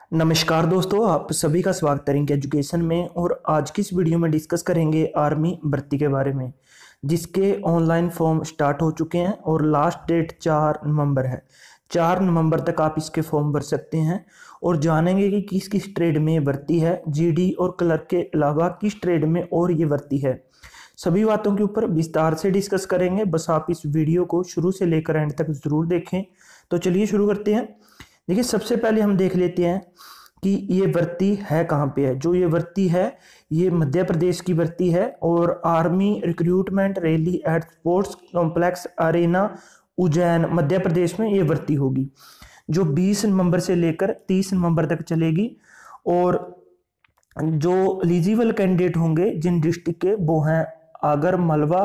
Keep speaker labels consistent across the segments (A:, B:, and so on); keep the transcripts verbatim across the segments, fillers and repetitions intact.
A: नमस्कार दोस्तों, आप सभी का स्वागत है रिंक एजुकेशन में। और आज की इस वीडियो में डिस्कस करेंगे आर्मी भर्ती के बारे में, जिसके ऑनलाइन फॉर्म स्टार्ट हो चुके हैं और लास्ट डेट चार नवंबर है। चार नवंबर तक आप इसके फॉर्म भर सकते हैं और जानेंगे कि किस किस ट्रेड में ये भर्ती है, जीडी और क्लर्क के अलावा किस ट्रेड में और ये भर्ती है। सभी बातों के ऊपर विस्तार से डिस्कस करेंगे। बस आप इस वीडियो को शुरू से लेकर एंड तक ज़रूर देखें। तो चलिए शुरू करते हैं। देखिए, सबसे पहले हम देख लेते हैं कि ये भर्ती है कहाँ पे है। जो ये भर्ती है ये मध्य प्रदेश की भर्ती है और army recruitment rally at sports complex arena Ujjain Madhya Pradesh में ये भर्ती होगी, जो बीस नवंबर से लेकर तीस नवंबर तक चलेगी। और जो एलिजिबल कैंडिडेट होंगे जिन डिस्ट्रिक्ट के, वो हैं आगर, मलवा,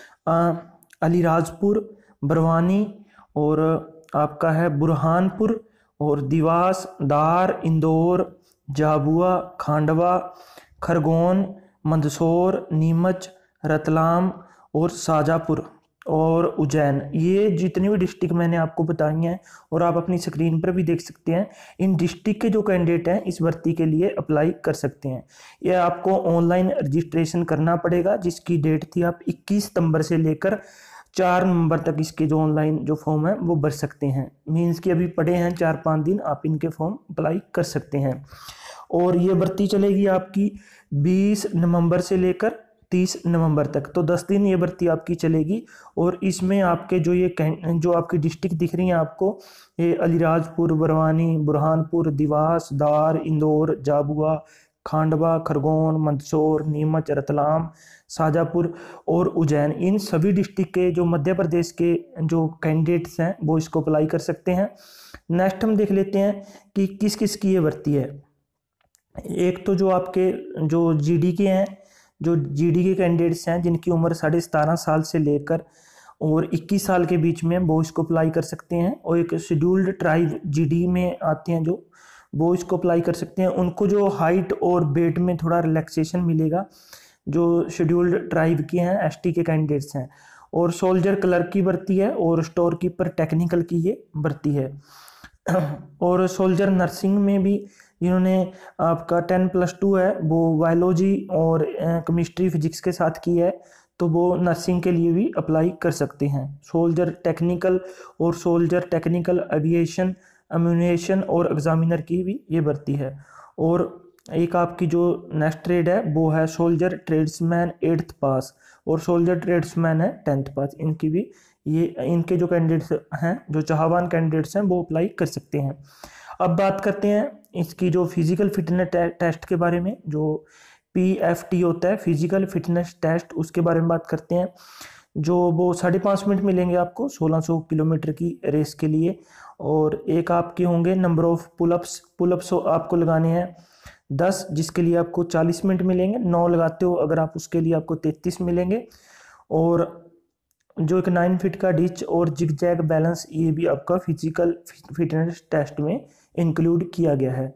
A: अलीराजपुर, बरवानी और आपका है बुरहानपुर और देवास, दार, इंदौर, झाबुआ, खांडवा, खरगोन, मंदसौर, नीमच, रतलाम और शाजापुर और उज्जैन। ये जितनी भी डिस्ट्रिक्ट मैंने आपको बताई हैं और आप अपनी स्क्रीन पर भी देख सकते हैं, इन डिस्ट्रिक्ट के जो कैंडिडेट हैं इस भर्ती के लिए अप्लाई कर सकते हैं। ये आपको ऑनलाइन रजिस्ट्रेशन करना पड़ेगा, जिसकी डेट थी आप इक्कीस सितंबर से लेकर चार नवंबर तक इसके जो ऑनलाइन जो फॉर्म है वो भर सकते हैं। मीन्स कि अभी पड़े हैं चार पाँच दिन, आप इनके फॉर्म अप्लाई कर सकते हैं। और ये भर्ती चलेगी आपकी बीस नवंबर से लेकर तीस नवंबर तक, तो दस दिन ये भर्ती आपकी चलेगी। और इसमें आपके जो ये जो आपकी डिस्ट्रिक्ट दिख रही हैं आपको, ये अलीराजपुर, बरवानी, बुरहानपुर, देवास, दार, इंदौर, झाबुआ, खांडवा, खरगोन, मंदसौर, नीमच, रतलाम, शाजापुर और उज्जैन, इन सभी डिस्ट्रिक्ट के जो मध्य प्रदेश के जो कैंडिडेट्स हैं वो इसको अप्लाई कर सकते हैं। नेक्स्ट हम देख लेते हैं कि किस किस की ये भर्ती है। एक तो जो आपके जो जीडी के हैं, जो जीडी के कैंडिडेट्स हैं जिनकी उम्र साढ़े सतारह साल से लेकर और इक्कीस साल के बीच में, वो इसको अप्लाई कर सकते हैं। और एक शेड्यूल्ड ट्राइब जीडी में आते हैं जो, वो इसको अप्लाई कर सकते हैं। उनको जो हाइट और वेट में थोड़ा रिलैक्सेशन मिलेगा, जो शेड्यूल्ड ट्राइब के हैं, एसटी के कैंडिडेट्स हैं। और सोल्जर क्लर्क की भर्ती है और स्टोर कीपर टेक्निकल की ये भर्ती है। और सोल्जर नर्सिंग में भी जिन्होंने आपका टेन प्लस टू है वो बायोलॉजी और केमिस्ट्री फिजिक्स के साथ की है, तो वो नर्सिंग के लिए भी अप्लाई कर सकते हैं। सोल्जर टेक्निकल और सोल्जर टेक्निकल एविएशन, एम्यूनेशन और एग्जामिनर की भी ये भर्ती है। और एक आपकी जो नेक्स्ट ट्रेड है वो है सोल्जर ट्रेड्समैन एट्थ पास और सोल्जर ट्रेड्समैन है टेंथ पास। इनकी भी ये इनके जो कैंडिडेट्स हैं, जो चाहवान कैंडिडेट्स हैं, वो अप्लाई कर सकते हैं। अब बात करते हैं इसकी जो फिजिकल फिटनेस टेस्ट के बारे में, जो पी एफ टी होता है, फिजिकल फिटनेस टेस्ट, उसके बारे में बात करते हैं। जो वो साढ़े पाँच मिनट मिलेंगे आपको सोलह सौ किलोमीटर की रेस के लिए। और एक आपके होंगे नंबर ऑफ पुलअप्स पुलअप्स आपको लगाने हैं दस, जिसके लिए आपको चालीस मिनट मिलेंगे। नौ लगाते हो अगर आप, उसके लिए आपको तैंतीस मिलेंगे। और जो एक नाइन फीट का डिच और जिग जैग बैलेंस, ये भी आपका फिजिकल फिटनेस टेस्ट में इंक्लूड किया गया है।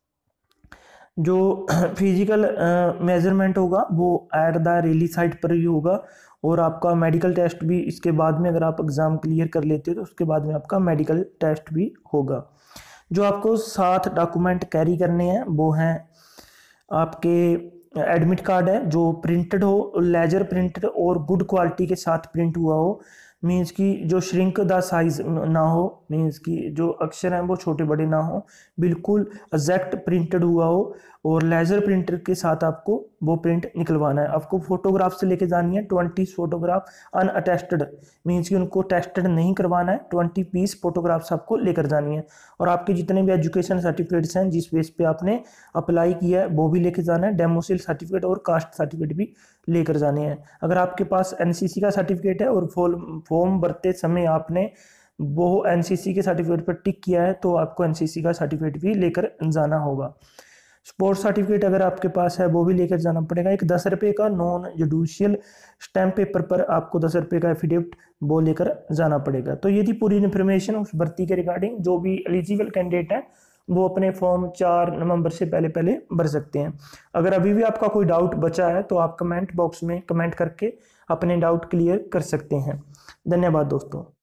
A: जो फिजिकल मेजरमेंट होगा वो एट द रैली साइट पर ही होगा। और आपका मेडिकल टेस्ट भी इसके बाद में, अगर आप एग्ज़ाम क्लियर कर लेते हो तो उसके बाद में आपका मेडिकल टेस्ट भी होगा। जो आपको साथ डॉक्यूमेंट कैरी करने हैं वो हैं आपके एडमिट कार्ड है जो प्रिंटेड हो, लेजर प्रिंटेड और गुड क्वालिटी के साथ प्रिंट हुआ हो। मीन्स कि जो श्रिंक द साइज ना हो, मीन्स कि जो अक्षर हैं वो छोटे बड़े ना हो, बिल्कुल एग्जैक्ट प्रिंटेड हुआ हो। और लेजर प्रिंटर के साथ आपको वो प्रिंट निकलवाना है। आपको फोटोग्राफ से लेके जानी है ट्वेंटी फोटोग्राफ अनअटेस्टेड, मीन्स कि उनको टेस्टेड नहीं करवाना है। ट्वेंटी पीस फोटोग्राफ्स आपको लेकर जानी है। और आपके जितने भी एजुकेशन सर्टिफिकेट्स हैं जिस बेस पे आपने अप्लाई किया है वो भी लेके जाना है। डेमोसिल सर्टिफिकेट और कास्ट सर्टिफिकेट भी लेकर जाने हैं। अगर आपके पास एनसीसी का सर्टिफिकेट है और फॉर्म भरते समय आपने वो एनसीसी के सर्टिफिकेट पर टिक किया है, तो आपको एनसीसी का सर्टिफिकेट भी लेकर जाना होगा। स्पोर्ट्स सर्टिफिकेट अगर आपके पास है वो भी लेकर जाना पड़ेगा। एक दस रुपये का नॉन जुडिशियल स्टैम्प पेपर पर आपको दस रुपये का एफिडेविट वो लेकर जाना पड़ेगा। तो ये थी पूरी इन्फॉर्मेशन उस भर्ती के रिगार्डिंग। जो भी एलिजिबल कैंडिडेट है वो अपने फॉर्म चार नवंबर से पहले पहले भर सकते हैं। अगर अभी भी आपका कोई डाउट बचा है तो आप कमेंट बॉक्स में कमेंट करके अपने डाउट क्लियर कर सकते हैं। धन्यवाद दोस्तों।